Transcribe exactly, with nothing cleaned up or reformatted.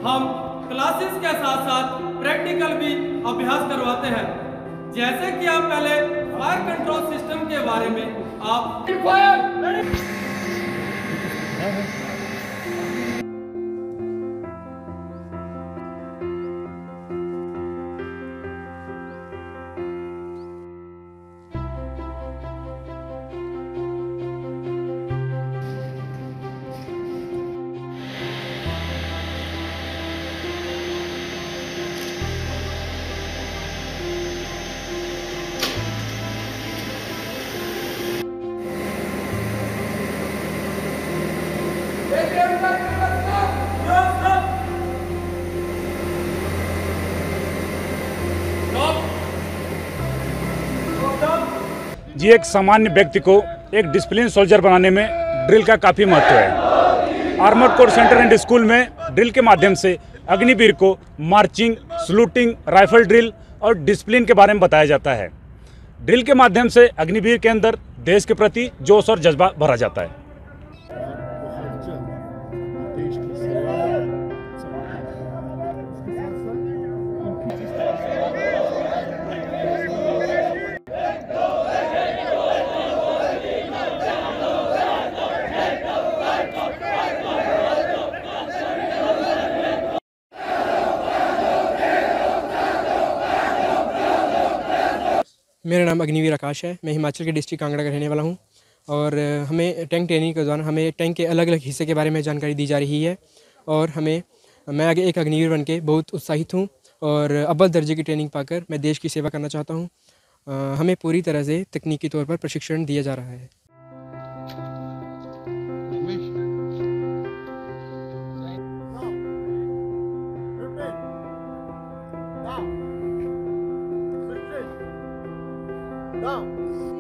हम क्लासेस के साथ साथ प्रैक्टिकल भी अभ्यास करवाते हैं। जैसे कि आप पहले फायर कंट्रोल सिस्टम के बारे में आप जी एक सामान्य व्यक्ति को एक डिसिप्लिन सोल्जर बनाने में ड्रिल का काफ़ी महत्व है। Armoured corps centre and school में ड्रिल के माध्यम से अग्निवीर को मार्चिंग, सलूटिंग, राइफल ड्रिल और डिसिप्लिन के बारे में बताया जाता है। ड्रिल के माध्यम से अग्निवीर के अंदर देश के प्रति जोश और जज्बा भरा जाता है। मेरा नाम अग्निवीर आकाश है। मैं हिमाचल के डिस्ट्रिक्ट कांगड़ा का रहने वाला हूं और हमें टैंक ट्रेनिंग के दौरान हमें टैंक के अलग अलग हिस्से के बारे में जानकारी दी जा रही है और हमें मैं आगे एक अग्निवीर बन के बहुत उत्साहित हूं और अव्वल दर्जे की ट्रेनिंग पाकर मैं देश की सेवा करना चाहता हूं। हमें पूरी तरह से तकनीकी तौर पर प्रशिक्षण दिया जा रहा है। Down.